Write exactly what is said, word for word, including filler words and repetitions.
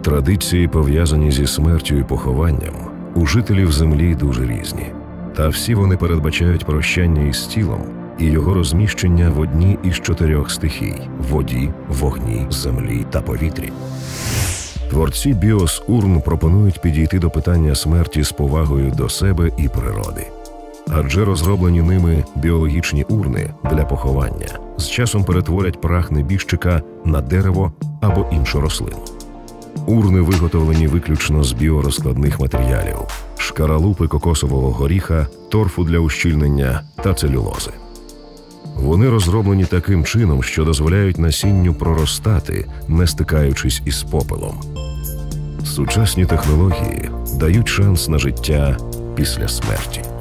Традиції, пов'язані зі смертю і похованням, у жителів землі дуже різні. Та всі вони передбачають прощання із тілом і його розміщення в одній із чотирьох стихій – воді, вогні, землі та повітрі. Творці біос-урн пропонують підійти до питання смерті з повагою до себе і природи. Адже розроблені ними біологічні урни для поховання з часом перетворять прах небіжчика на дерево або іншу рослину. Урни виготовлені виключно з біорозкладних матеріалів – шкаралупи кокосового горіха, торфу для ущільнення та целюлози. Вони розроблені таким чином, що дозволяють насінню проростати, не стикаючись із попелом. Сучасні технології дають шанс на життя після смерті.